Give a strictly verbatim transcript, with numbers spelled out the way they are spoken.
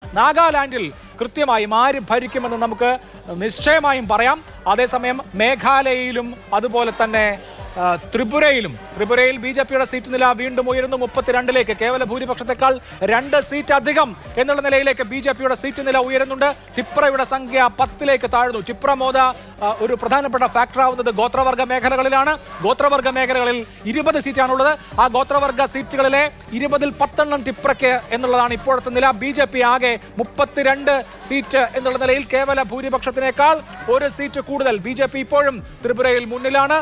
നാഗാലാൻഡിൽ കൃത്യമായും ആര് ഭരിക്കുമെന്ന് നമുക്ക് നിശ്ചയമായും പറയാം. അതേസമയം മേഘാലയയിലും അതുപോലെ തന്നെ ത്രിപുരയിലും ത്രിപുരയിൽ ബി ജെ പിയുടെ സീറ്റ് നില വീണ്ടും ഉയരുന്നു മുപ്പത്തിരണ്ടിലേക്ക്. കേവല ഭൂരിപക്ഷത്തെക്കാൾ രണ്ട് സീറ്റ് അധികം എന്നുള്ള നിലയിലേക്ക് ബി ജെ പിയുടെ സീറ്റ് നില ഉയരുന്നുണ്ട്. ടിപ്രയുടെ സംഖ്യ പത്തിലേക്ക് താഴ്ന്നു. ടിപ്ര മോദ ഒരു പ്രധാനപ്പെട്ട ഫാക്ടർ ആവുന്നത് ഗോത്രവർഗ മേഖലകളിലാണ്. ഗോത്രവർഗ മേഖലകളിൽ ഇരുപത് സീറ്റാണുള്ളത്. ആ ഗോത്രവർഗ സീറ്റുകളിലെ ഇരുപതിൽ പത്തെണ്ണം ടിപ്രയ്ക്ക് എന്നുള്ളതാണ് ഇപ്പോഴത്തെ നില. ബി ജെ പി ആകെ മുപ്പത്തിരണ്ട് സീറ്റ് എന്നുള്ള നിലയിൽ കേവല ഭൂരിപക്ഷത്തിനേക്കാൾ ഒരു സീറ്റ് കൂടുതൽ. ബി ജെ പി ഇപ്പോഴും ത്രിപുരയിൽ മുന്നിലാണ്.